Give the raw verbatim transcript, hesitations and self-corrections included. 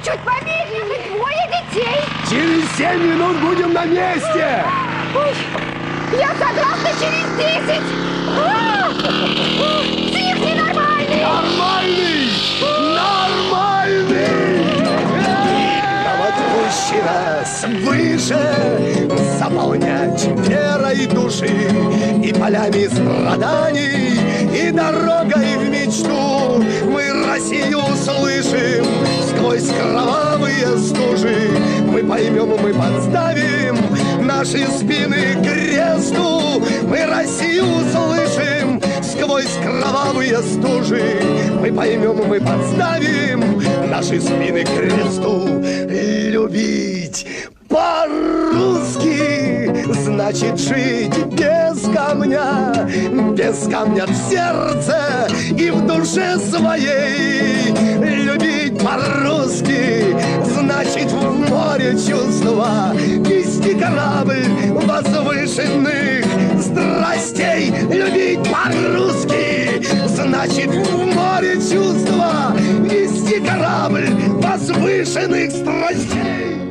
чуть помедленнее, двое детей. Через семь минут будем на месте. Ой, я согласна через десять. А! Псих ненормальный. Нормальный! Нормальный! А вот мужчина свыше заполнять верой души и полями страданий, и дорогой в мечту. Мы Россию слышим сквозь кровавые стужи. Мы поймем, мы подставим наши спины к кресту. Мы Россию слышим сквозь кровавые стужи. Мы поймем, мы подставим наши спины к кресту. Любить по-русски значит жить без камня, без камня в сердце и в душе своей. Любить по-русски значит в море чувства вести корабль возвышенных страстей. Любить по-русски значит в море чувства вести корабль возвышенных страстей.